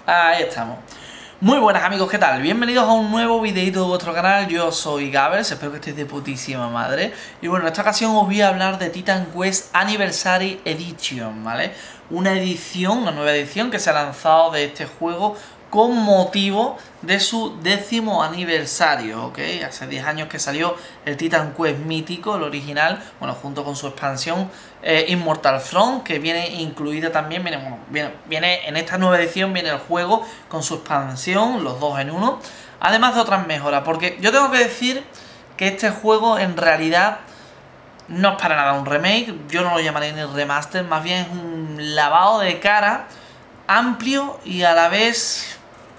Ahí estamos. Muy buenas amigos, ¿qué tal? Bienvenidos a un nuevo videito de vuestro canal. Yo soy Gabers, espero que estéis de putísima madre. Y bueno, en esta ocasión os voy a hablar de Titan Quest Anniversary Edition, ¿vale? Una nueva edición que se ha lanzado de este juego con motivo de su 10º aniversario, ¿ok? Hace 10 años que salió el Titan Quest mítico, el original, bueno, junto con su expansión Immortal Front, que viene incluida también, viene en esta nueva edición, viene el juego con su expansión, los dos en uno, además de otras mejoras, porque yo tengo que decir que este juego en realidad no es para nada un remake, yo no lo llamaría ni remaster, más bien es un lavado de cara amplio y a la vez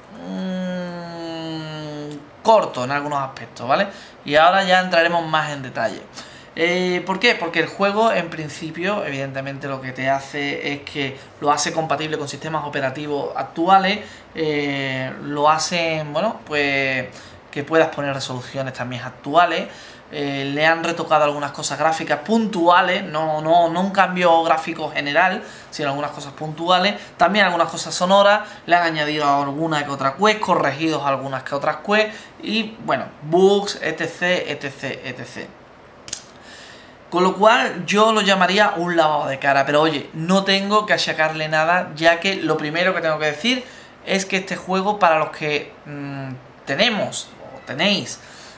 corto en algunos aspectos, ¿vale? Y ahora ya entraremos más en detalle. ¿Por qué? Porque el juego en principio evidentemente lo que te hace es que lo hace compatible con sistemas operativos actuales, lo hace, bueno, pues que puedas poner resoluciones también actuales. Le han retocado algunas cosas gráficas puntuales, no un cambio gráfico general, sino algunas cosas puntuales, también algunas cosas sonoras, le han añadido alguna que otra quest, corregidos algunas que otras quest, y bueno, bugs, etc. Con lo cual yo lo llamaría un lavado de cara, pero oye, no tengo que achacarle nada, ya que lo primero que tengo que decir es que este juego, para los que tenéis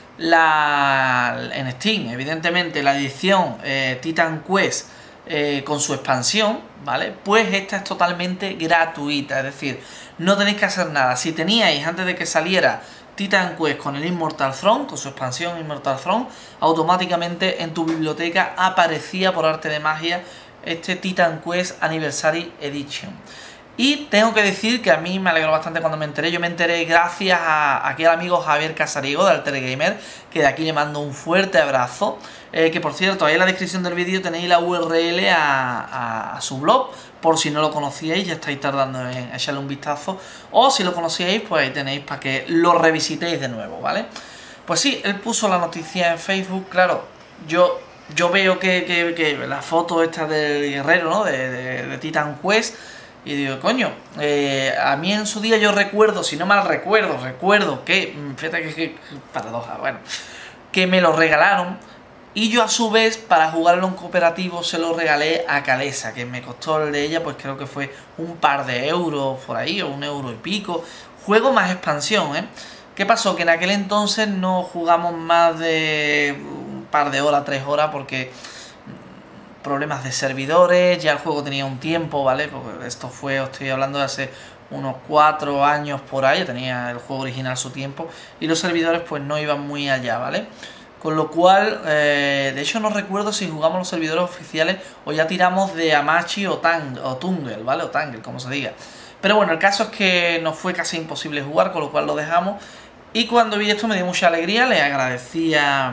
en Steam, evidentemente la edición Titan Quest con su expansión, ¿vale? Pues esta es totalmente gratuita, es decir, no tenéis que hacer nada. Si teníais antes de que saliera Titan Quest con el Immortal Throne, con su expansión Immortal Throne, automáticamente en tu biblioteca aparecía por arte de magia este Titan Quest Anniversary Edition. Y tengo que decir que a mí me alegró bastante cuando me enteré. Yo me enteré gracias a aquel amigo Javier Casariego de Alter Gamer, que de aquí le mando un fuerte abrazo. Que por cierto, ahí en la descripción del vídeo tenéis la URL a su blog, por si no lo conocíais, ya estáis tardando en echarle un vistazo. O si lo conocíais, pues ahí tenéis para que lo revisitéis de nuevo, ¿vale? Pues sí, él puso la noticia en Facebook, claro, yo veo que la foto esta del guerrero, ¿no? De Titan Quest. Y digo, coño, a mí en su día yo recuerdo, si no mal recuerdo que, fíjate que paradoja, bueno, que me lo regalaron. Y yo a su vez, para jugarlo en cooperativo, se lo regalé a Calesa, que me costó el de ella, pues creo que fue un par de euros por ahí, o 1 euro y pico. Juego más expansión, ¿eh? ¿Qué pasó? Que en aquel entonces no jugamos más de un par de horas, 3 horas, porque problemas de servidores, ya el juego tenía un tiempo, ¿vale? Porque esto fue, os estoy hablando de hace unos 4 años por ahí, tenía el juego original su tiempo, y los servidores pues no iban muy allá, ¿vale? Con lo cual, de hecho no recuerdo si jugamos los servidores oficiales o ya tiramos de Amachi o Tungle, ¿vale? O Tangle, como se diga. Pero bueno, el caso es que nos fue casi imposible jugar, con lo cual lo dejamos. Y cuando vi esto me dio mucha alegría, le agradecía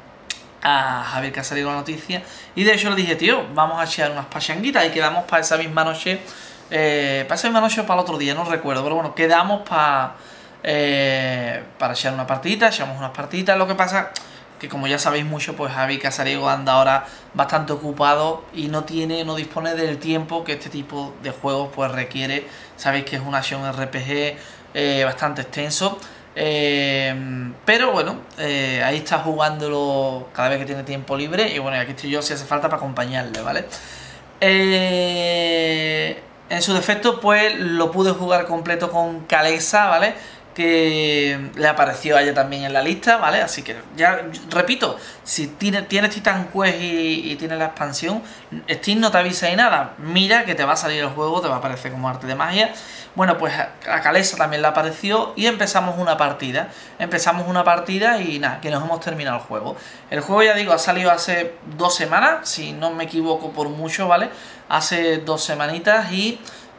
a Javier Casariego la noticia, y de hecho le dije, tío, vamos a echar unas pachanguitas, y quedamos para esa misma noche, para el otro día, no recuerdo, pero bueno, quedamos para echar una partidita, echamos unas partiditas. Lo que pasa que, como ya sabéis mucho, pues Javier Casariego anda ahora bastante ocupado y no dispone del tiempo que este tipo de juegos pues requiere. Sabéis que es una acción RPG bastante extenso. Pero bueno, ahí está jugándolo cada vez que tiene tiempo libre. Y bueno, aquí estoy yo si hace falta para acompañarle, ¿vale? En su defecto, pues lo pude jugar completo con Calesa, ¿vale? Que le apareció a ella también en la lista, ¿vale? Así que ya repito, si tienes Titan Quest y tienes la expansión, Steam no te avisa ni nada, mira que te va a salir el juego, te va a aparecer como arte de magia. Bueno, pues a Calesa también le apareció y empezamos una partida y nada, que nos hemos terminado el juego. El juego, ya digo, ha salido hace 2 semanas, si no me equivoco por mucho, ¿vale? Hace 2 semanitas y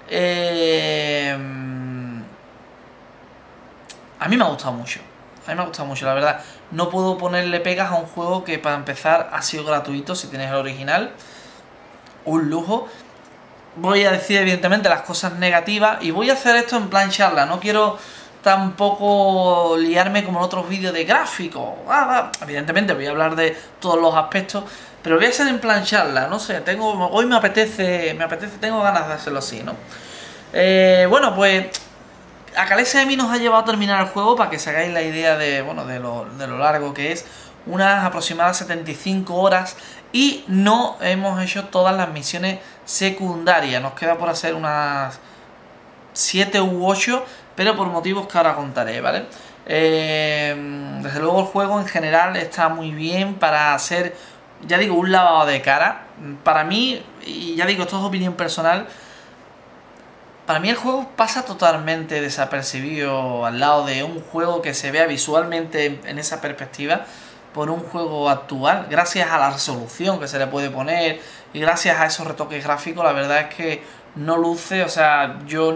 a mí me ha gustado mucho. La verdad. No puedo ponerle pegas a un juego que, para empezar, ha sido gratuito si tienes el original. Un lujo. Voy a decir, evidentemente, las cosas negativas. Y voy a hacer esto en plan charla. No quiero tampoco liarme como en otros vídeos de gráficos. Evidentemente, voy a hablar de todos los aspectos. Pero voy a hacer en plan charla. No sé, hoy me apetece, tengo ganas de hacerlo así, ¿no? Bueno, pues A Calesa de mí nos ha llevado a terminar el juego, para que se hagáis la idea de, bueno, de lo largo que es, unas aproximadas 75 horas, y no hemos hecho todas las misiones secundarias. Nos queda por hacer unas 7 u 8, pero por motivos que ahora contaré, ¿vale? Desde luego el juego en general está muy bien para hacer, ya digo, un lavado de cara. Para mí, y ya digo, esto es opinión personal, para mí el juego pasa totalmente desapercibido al lado de un juego que se vea visualmente en esa perspectiva por un juego actual. Gracias a la resolución que se le puede poner y gracias a esos retoques gráficos, la verdad es que no luce, o sea, yo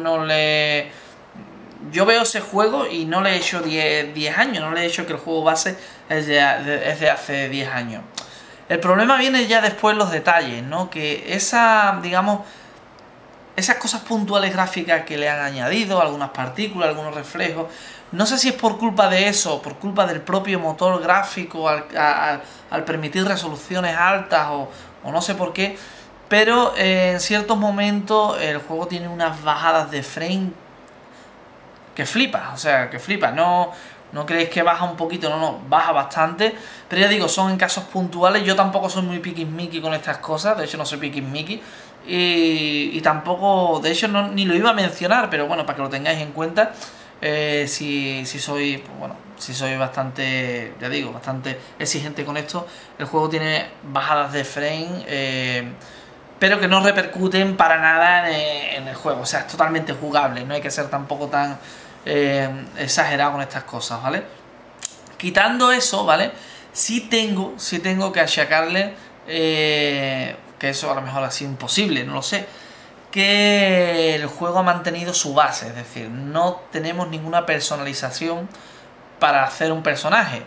veo ese juego y no le he hecho 10 años, no le he hecho que el juego base es de hace 10 años. El problema viene ya después los detalles, ¿no? Que digamos, esas cosas puntuales gráficas que le han añadido, algunas partículas, algunos reflejos, no sé si es por culpa de eso, por culpa del propio motor gráfico al permitir resoluciones altas o no sé por qué, pero en ciertos momentos el juego tiene unas bajadas de frame que flipa, o sea, que flipa. No creéis que baja un poquito, no, baja bastante, pero ya digo, son en casos puntuales. Yo tampoco soy muy piquismiqui con estas cosas, de hecho no soy piquismiqui, y tampoco, de hecho ni lo iba a mencionar, pero bueno, para que lo tengáis en cuenta, si soy, pues bueno, si soy bastante, ya digo, bastante exigente con esto. El juego tiene bajadas de frame, pero que no repercuten para nada en el juego, o sea, es totalmente jugable, no hay que ser tampoco tan exagerado con estas cosas, ¿vale? Quitando eso, ¿vale? Sí tengo que achacarle, que eso a lo mejor ha sido imposible, no lo sé, que el juego ha mantenido su base, es decir, no tenemos ninguna personalización para hacer un personaje.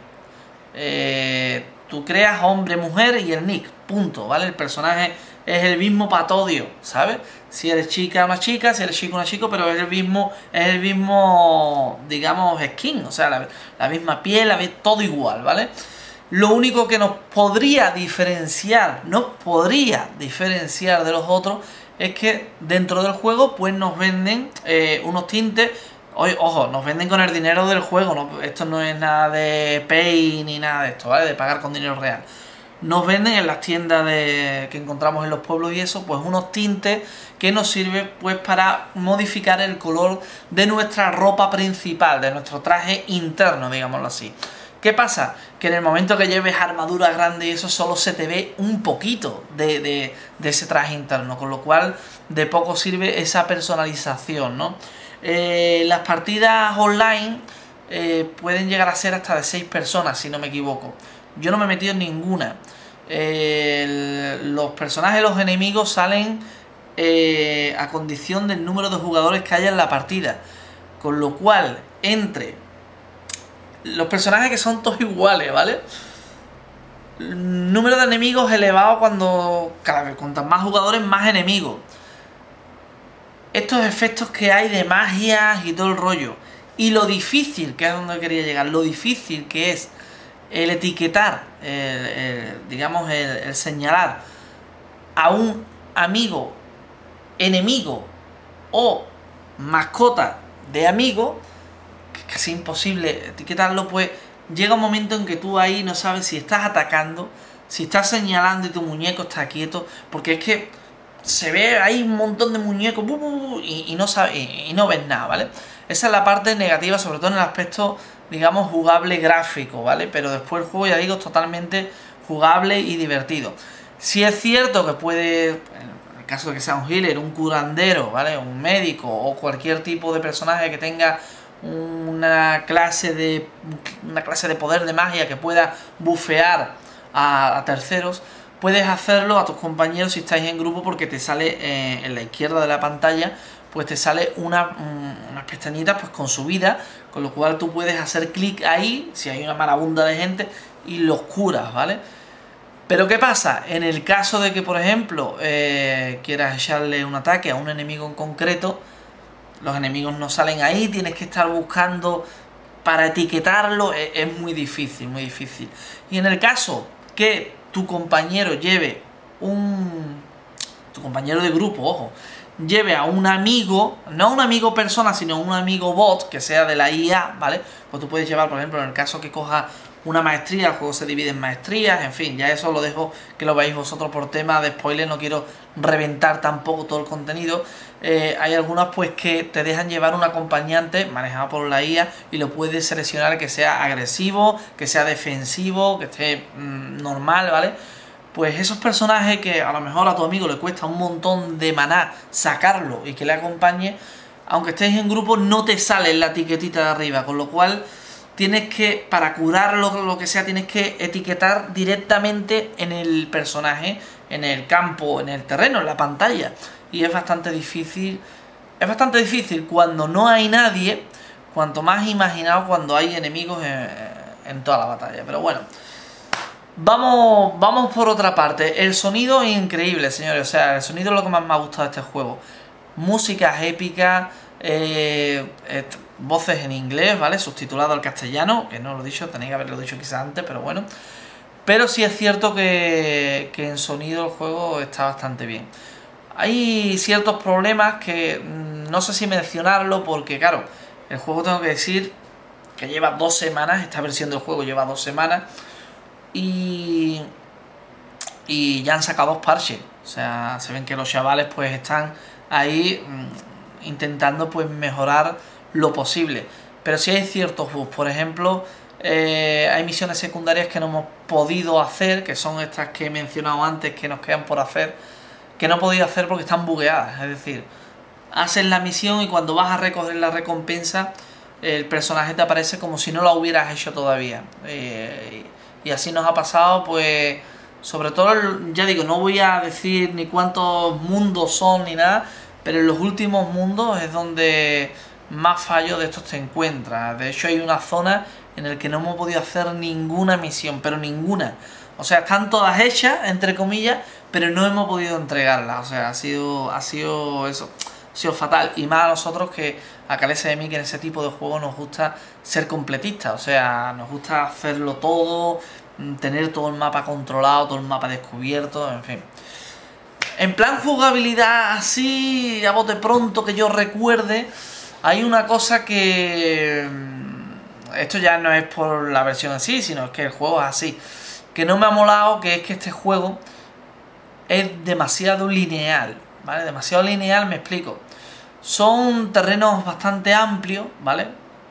Tú creas hombre, mujer y el nick, punto, ¿vale? El personaje es el mismo para todo, ¿sabes? Si eres chica, una chica, si eres chico, una chico, pero es el mismo, digamos, skin, o sea, la misma piel, todo igual, ¿vale? Lo único que nos podría diferenciar de los otros es que dentro del juego pues nos venden unos tintes. Ojo, nos venden con el dinero del juego, ¿no? Esto no es nada de pay ni nada de esto, ¿vale? De pagar con dinero real. Nos venden en las tiendas que encontramos en los pueblos y eso, pues unos tintes que nos sirven pues para modificar el color de nuestra ropa principal, de nuestro traje interno, digámoslo así. ¿Qué pasa? Que en el momento que lleves armadura grande y eso, solo se te ve un poquito de ese traje interno, con lo cual de poco sirve esa personalización, ¿no? Las partidas online pueden llegar a ser hasta de 6 personas, si no me equivoco. Yo no me he metido en ninguna. Los personajes, los enemigos salen a condición del número de jugadores que haya en la partida, con lo cual entre los personajes que son todos iguales, ¿vale? El número de enemigos elevado cada vez cuantos más jugadores, más enemigos. Estos efectos que hay de magias y todo el rollo. Y lo difícil, que es donde quería llegar, lo difícil que es el etiquetar, digamos, el señalar a un amigo, enemigo o mascota de amigo, que es casi imposible etiquetarlo, pues llega un momento en que tú ahí no sabes si estás atacando, si estás señalando y tu muñeco está quieto, porque es que se ve ahí un montón de muñecos y no sabes, y no ves nada, ¿vale? Esa es la parte negativa, sobre todo en el aspecto, digamos, jugable gráfico, ¿vale? Pero después el juego, ya digo, es totalmente jugable y divertido. Si es cierto que puede, en el caso de que sea un healer, un curandero, ¿vale? Un médico o cualquier tipo de personaje que tenga una clase de poder de magia que pueda bufear a terceros, puedes hacerlo a tus compañeros si estáis en grupo, porque te sale en la izquierda de la pantalla, pues te sale unas pestañitas pues con su vida, con lo cual tú puedes hacer clic ahí si hay una marabunda de gente y los curas, ¿vale? Pero ¿qué pasa? En el caso de que, por ejemplo, quieras echarle un ataque a un enemigo en concreto, los enemigos no salen ahí, tienes que estar buscando para etiquetarlo, es muy difícil, muy difícil. Y en el caso que tu compañero lleve tu compañero de grupo, ojo, lleve a un amigo, no a un amigo persona, sino a un amigo bot que sea de la IA, ¿vale? Pues tú puedes llevar, por ejemplo, en el caso que coja una maestría, el juego se divide en maestrías, en fin, ya eso lo dejo que lo veáis vosotros por tema de spoiler, no quiero reventar tampoco todo el contenido. Hay algunas pues que te dejan llevar un acompañante manejado por la IA y lo puedes seleccionar que sea agresivo, que sea defensivo, que esté normal, ¿vale? Pues esos personajes que a lo mejor a tu amigo le cuesta un montón de maná sacarlo y que le acompañe, aunque estés en grupo no te sale en la etiquetita de arriba, con lo cual tienes que, para curarlo lo que sea, tienes que etiquetar directamente en el personaje, en el campo, en el terreno, en la pantalla. Y es bastante difícil. Es bastante difícil cuando no hay nadie, cuanto más imaginado cuando hay enemigos en toda la batalla. Pero bueno, vamos por otra parte. El sonido es increíble, señores. O sea, el sonido es lo que más me ha gustado de este juego. Músicas épicas, voces en inglés, ¿vale? Subtitulado al castellano, que no lo he dicho, tenéis que haberlo dicho quizás antes, pero bueno. Pero sí es cierto que en sonido el juego está bastante bien. Hay ciertos problemas que no sé si mencionarlo porque, claro, el juego tengo que decir que lleva 2 semanas, esta versión del juego lleva 2 semanas y ya han sacado 2 parches. O sea, se ven que los chavales pues están ahí intentando pues mejorar lo posible. Pero sí hay ciertos bugs, por ejemplo, hay misiones secundarias que no hemos podido hacer, que son estas que he mencionado antes, que nos quedan por hacer, que no he podido hacer porque están bugueadas. Es decir, haces la misión y cuando vas a recoger la recompensa, el personaje te aparece como si no la hubieras hecho todavía. Y así nos ha pasado, pues, sobre todo, ya digo, no voy a decir ni cuántos mundos son ni nada, pero en los últimos mundos es donde más fallos de estos te encuentras. De hecho, hay una zona en la que no hemos podido hacer ninguna misión, pero ninguna. O sea, están todas hechas, entre comillas, pero no hemos podido entregarlas. O sea, ha sido eso, ha sido fatal. Y más a nosotros que a Calesa de mí, que en ese tipo de juegos nos gusta ser completistas. O sea, nos gusta hacerlo todo, tener todo el mapa controlado, todo el mapa descubierto, en fin. En plan jugabilidad así, a bote pronto que yo recuerde, hay una cosa que... Esto ya no es por la versión en sí, sino es que el juego es así. Que no me ha molado, que es que este juego es demasiado lineal, ¿vale? Demasiado lineal, me explico. Son terrenos bastante amplios, ¿vale?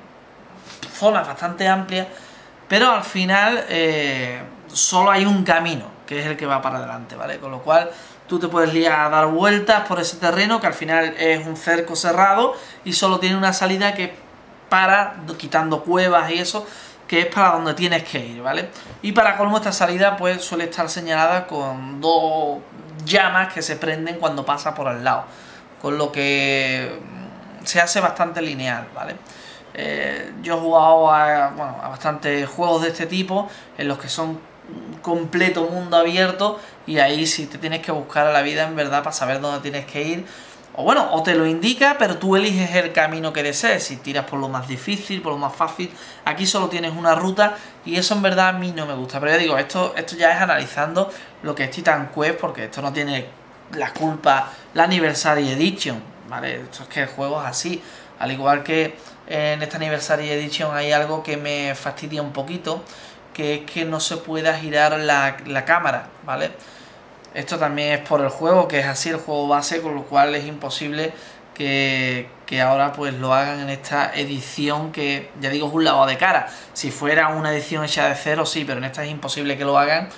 Zonas bastante amplias, pero al final solo hay un camino, que es el que va para adelante, ¿vale? Con lo cual tú te puedes liar a dar vueltas por ese terreno, que al final es un cerco cerrado y solo tiene una salida que para, quitando cuevas y eso, que es para donde tienes que ir, ¿vale? Y para colmo esta salida pues suele estar señalada con 2 llamas que se prenden cuando pasa por al lado, con lo que se hace bastante lineal, ¿vale? Yo he jugado a bastantes juegos de este tipo en los que son completo mundo abierto y ahí sí te tienes que buscar a la vida en verdad para saber dónde tienes que ir. O bueno, o te lo indica, pero tú eliges el camino que desees. Si tiras por lo más difícil, por lo más fácil. Aquí solo tienes una ruta y eso en verdad a mí no me gusta. Pero ya digo, esto ya es analizando lo que es Titan Quest, porque esto no tiene la culpa la Anniversary Edition, ¿vale? Esto es que el juego es así. Al igual que en esta Anniversary Edition hay algo que me fastidia un poquito, que es que no se pueda girar la cámara, ¿vale? Esto también es por el juego, que es así el juego base, con lo cual es imposible que ahora pues lo hagan en esta edición que, ya digo, es un lavado de cara. Si fuera una edición hecha de cero, sí, pero en esta es imposible que lo hagan.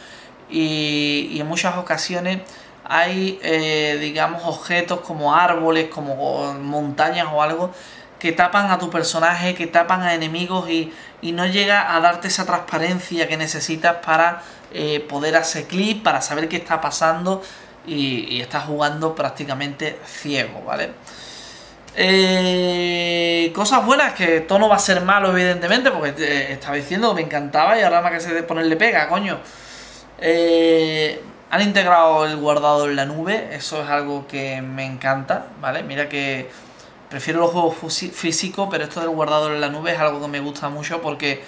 Y en muchas ocasiones hay, digamos, objetos como árboles, como montañas o algo, que tapan a tu personaje, que tapan a enemigos y no llega a darte esa transparencia que necesitas para poder hacer clic, para saber qué está pasando y estás jugando prácticamente ciego, ¿vale? Cosas buenas, que todo no va a ser malo evidentemente, porque estaba diciendo que me encantaba y ahora me que de ponerle pega, coño. Han integrado el guardado en la nube, eso es algo que me encanta, ¿vale? Mira que prefiero los juegos físicos, pero esto del guardado en la nube es algo que me gusta mucho porque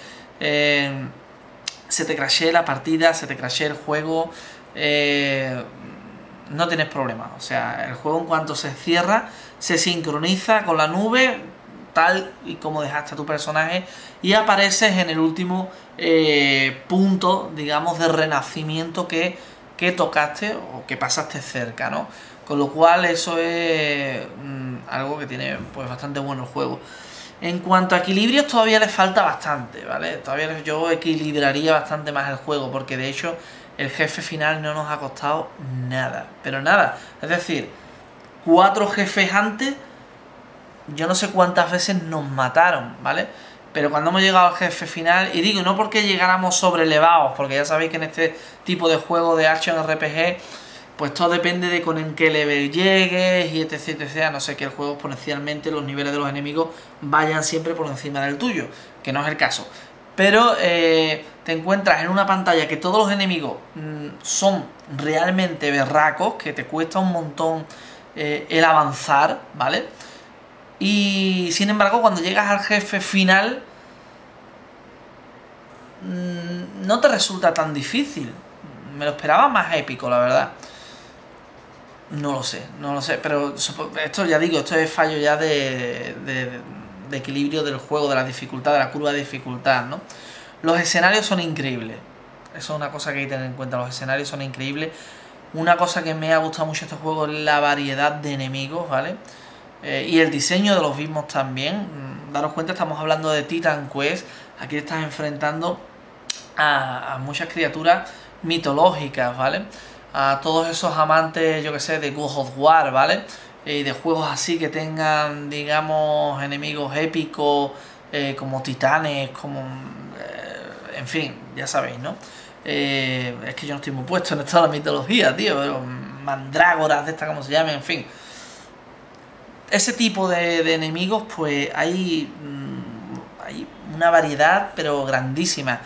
se te crashea la partida, se te crashea el juego, no tienes problema. O sea, el juego en cuanto se cierra, se sincroniza con la nube, tal y como dejaste a tu personaje, y apareces en el último punto, digamos, de renacimiento que tocaste o que pasaste cerca, ¿no? Con lo cual eso es algo que tiene pues bastante bueno el juego. En cuanto a equilibrios todavía le falta bastante, ¿vale? Todavía yo equilibraría bastante más el juego, porque de hecho el jefe final no nos ha costado nada, pero nada. Es decir, 4 jefes antes, yo no sé cuántas veces nos mataron, ¿vale? Pero cuando hemos llegado al jefe final, y digo, no porque llegáramos sobrelevados, porque ya sabéis que en este tipo de juego de action RPG, pues todo depende de con en qué level llegues y etc, etc, a no ser que el juego exponencialmente, los niveles de los enemigos vayan siempre por encima del tuyo, que no es el caso. Pero te encuentras en una pantalla que todos los enemigos son realmente berracos, que te cuesta un montón el avanzar, ¿vale? Y sin embargo, cuando llegas al jefe final, no te resulta tan difícil. Me lo esperaba más épico, la verdad. No lo sé, pero esto ya digo, esto es fallo ya de equilibrio del juego, de la dificultad, de la curva de dificultad, ¿no? Los escenarios son increíbles. Eso es una cosa que hay que tener en cuenta, los escenarios son increíbles. Una cosa que me ha gustado mucho de este juego es la variedad de enemigos, ¿vale? Y el diseño de los mismos también. Daros cuenta, estamos hablando de Titan Quest. Aquí te estás enfrentando a muchas criaturas mitológicas, ¿vale? A todos esos amantes, yo que sé, de God of War, ¿vale? Y de juegos así que tengan, digamos, enemigos épicos, como titanes, como... en fin, ya sabéis, ¿no? Es que yo no estoy muy puesto en esto de la mitología, tío, pero mandrágoras de esta, como se llame, en fin. Ese tipo de enemigos, pues hay una variedad, pero grandísima.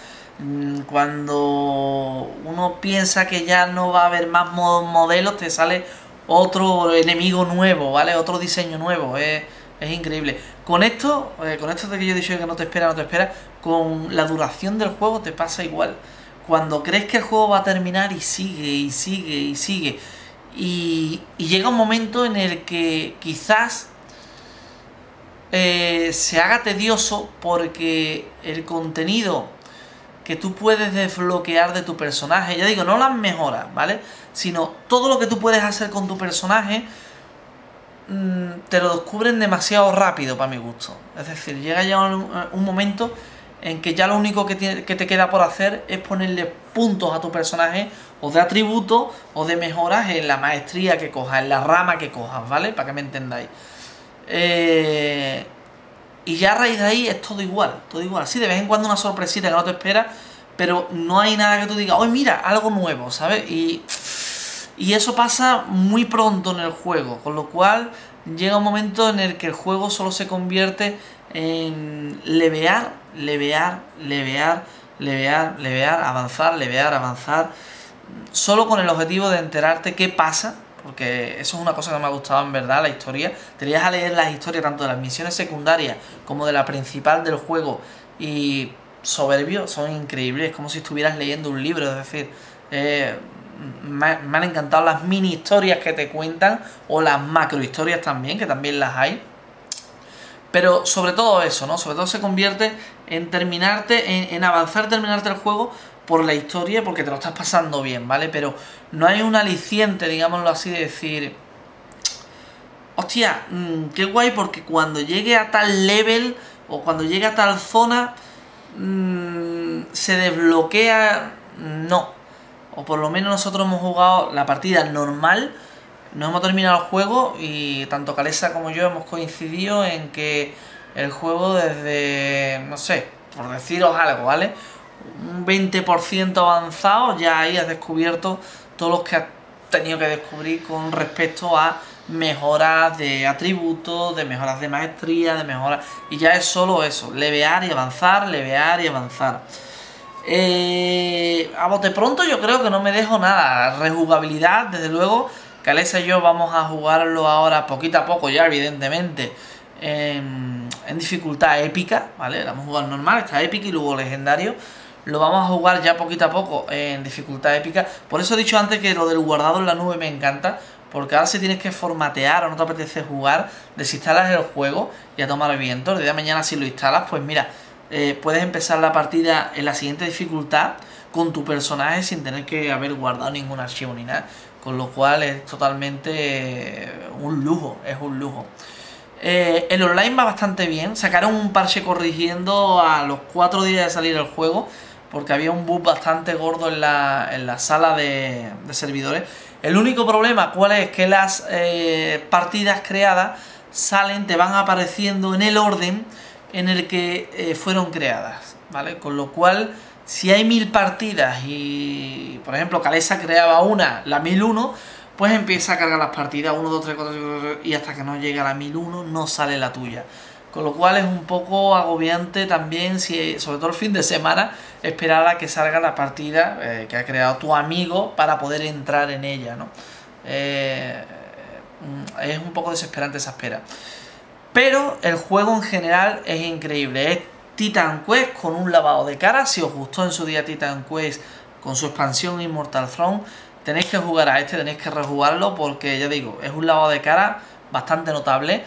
Cuando uno piensa que ya no va a haber más modelos, te sale otro enemigo nuevo, ¿vale? Otro diseño nuevo, es increíble. Con esto de que yo he dicho que no te espera, con la duración del juego te pasa igual. Cuando crees que el juego va a terminar y sigue, y sigue, y sigue. Y llega un momento en el que quizás se haga tedioso, porque el contenido que tú puedes desbloquear de tu personaje, ya digo, no las mejoras, ¿vale? Sino todo lo que tú puedes hacer con tu personaje, te lo descubren demasiado rápido para mi gusto. Es decir, llega ya un momento en que ya lo único que te queda por hacer es ponerle puntos a tu personaje, o de atributos, o de mejoras en la maestría que cojas, en la rama que cojas, ¿vale? Para que me entendáis. Y ya a raíz de ahí es todo igual, todo igual. Sí, de vez en cuando una sorpresita que no te esperas, pero no hay nada que tú digas, ¡oye, mira, algo nuevo!, ¿sabes? Y eso pasa muy pronto en el juego, con lo cual llega un momento en el que el juego solo se convierte en levear, avanzar, solo con el objetivo de enterarte qué pasa. Porque eso es una cosa que me ha gustado en verdad, la historia. Te irías a leer las historias tanto de las misiones secundarias como de la principal del juego, y soberbios, son increíbles. Es como si estuvieras leyendo un libro. Es decir, me han encantado las mini historias que te cuentan, o las macro historias también, que también las hay. Pero sobre todo eso, ¿no? Sobre todo se convierte en en avanzar, terminarte el juego por la historia, porque te lo estás pasando bien, ¿vale? Pero no hay un aliciente, digámoslo así, de decir, hostia, qué guay, porque cuando llegue a tal level, o cuando llegue a tal zona, se desbloquea. No. O por lo menos nosotros hemos jugado la partida normal, nos hemos terminado el juego, y tanto Calesa como yo hemos coincidido en que el juego, desde, no sé, por deciros algo, ¿vale?, un 20% avanzado, ya ahí has descubierto todos los que has tenido que descubrir con respecto a mejoras de atributos, de mejoras de maestría, de mejoras... Y ya es solo eso, levear y avanzar. A bote pronto yo creo que no me dejo nada. Rejugabilidad, desde luego. Calesa y yo vamos a jugarlo ahora poquito a poco ya, evidentemente, en dificultad épica, ¿vale? Vamos a jugar normal, está épica y luego legendario. lo vamos a jugar ya poquito a poco en dificultad épica. Por eso he dicho antes que lo del guardado en la nube me encanta, porque ahora si tienes que formatear o no te apetece jugar, desinstalas el juego y a tomar el viento. El día de mañana si lo instalas, pues mira, puedes empezar la partida en la siguiente dificultad con tu personaje sin tener que haber guardado ningún archivo ni nada. Con lo cual es totalmente un lujo, es un lujo. El online va bastante bien. Sacaron un parche corrigiendo a los 4 días de salir el juego, porque había un bug bastante gordo en la sala de servidores. El único problema, ¿cuál es? Que las partidas creadas salen, te van apareciendo en el orden en el que fueron creadas, ¿vale? Con lo cual, si hay 1000 partidas y, por ejemplo, Calesa creaba una, la 1001, pues empieza a cargar las partidas 1, 2, 3, 4, 5, y hasta que no llega a la 1001 no sale la tuya. Con lo cual es un poco agobiante también, si, sobre todo el fin de semana, esperar a que salga la partida que ha creado tu amigo para poder entrar en ella, ¿no? Es un poco desesperante esa espera. Pero el juego en general es increíble. Es Titan Quest con un lavado de cara. Si os gustó en su día Titan Quest con su expansión Immortal Throne, tenéis que jugar a este, tenéis que rejugarlo, porque ya digo, es un lavado de cara bastante notable.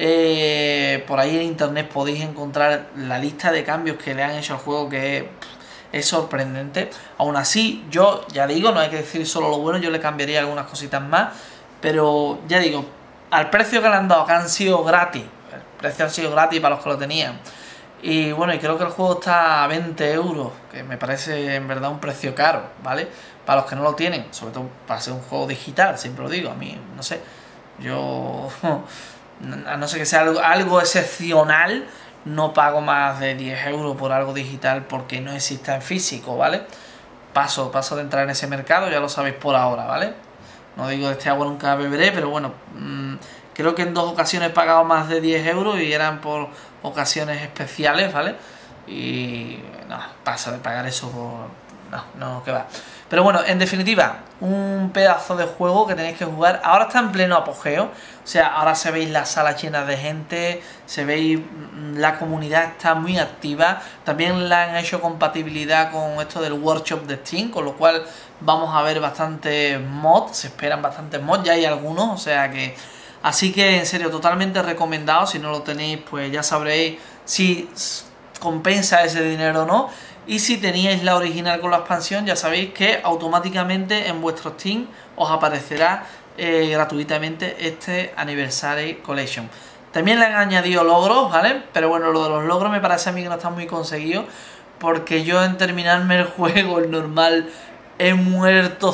Por ahí en internet podéis encontrar la lista de cambios que le han hecho al juego, que es sorprendente. Aún así, yo ya digo, no hay que decir solo lo bueno, yo le cambiaría algunas cositas más, pero ya digo, al precio que le han dado, que han sido gratis, el precio ha sido gratis para los que lo tenían, y bueno, y creo que el juego está a 20 euros, que me parece en verdad un precio caro, ¿vale? Para los que no lo tienen, sobre todo para ser un juego digital, siempre lo digo, a mí, no sé, yo... a no ser que sea algo excepcional, no pago más de 10 euros por algo digital porque no exista en físico, ¿vale? Paso de entrar en ese mercado, ya lo sabéis por ahora, ¿vale? No digo de este agua nunca beberé, pero bueno, creo que en 2 ocasiones he pagado más de 10 euros y eran por ocasiones especiales, ¿vale? Y no, paso de pagar eso por... No, que va. Pero bueno, en definitiva, un pedazo de juego que tenéis que jugar. Ahora está en pleno apogeo. O sea, ahora se veis las salas llenas de gente, se veis la comunidad está muy activa. También la han hecho compatibilidad con esto del workshop de Steam, con lo cual vamos a ver bastantes mods. Se esperan bastantes mods, ya hay algunos, o sea que... Así que en serio, totalmente recomendado. Si no lo tenéis, pues ya sabréis si compensa ese dinero o no. Y si teníais la original con la expansión, ya sabéis que automáticamente en vuestro Steam os aparecerá gratuitamente este Anniversary Collection. También le han añadido logros, ¿vale? Pero bueno, lo de los logros me parece a mí que no está muy conseguido, porque yo en terminarme el juego, el normal, he muerto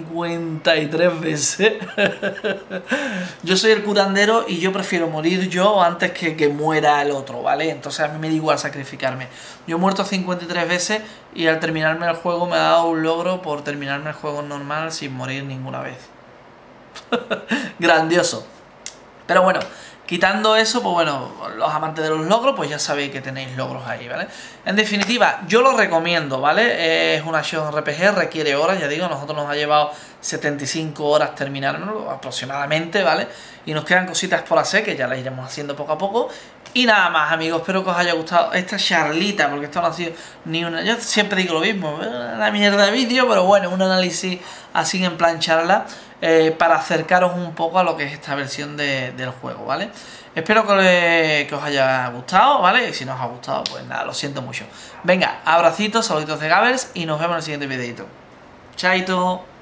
53 veces. Yo soy el curandero y yo prefiero morir yo antes que muera el otro, ¿vale? Entonces a mí me da igual sacrificarme. Yo he muerto 53 veces y al terminarme el juego me ha dado un logro por terminarme el juego normal sin morir ninguna vez. Grandioso. Pero bueno, quitando eso, pues bueno, los amantes de los logros, pues ya sabéis que tenéis logros ahí, ¿vale? En definitiva, yo lo recomiendo, ¿vale? Es una acción RPG, requiere horas, ya digo, a nosotros nos ha llevado 75 horas terminármelo aproximadamente, ¿vale? Y nos quedan cositas por hacer, que ya las iremos haciendo poco a poco. Y nada más, amigos, espero que os haya gustado esta charlita, porque esto no ha sido ni una... Yo siempre digo lo mismo, una mierda de vídeo, pero bueno, un análisis así en plan charla, para acercaros un poco a lo que es esta versión del juego, ¿vale? Espero que os haya gustado, ¿vale? Y si no os ha gustado, pues nada, lo siento mucho. Venga, abracitos, saluditos de Gabers y nos vemos en el siguiente videito. Chaito.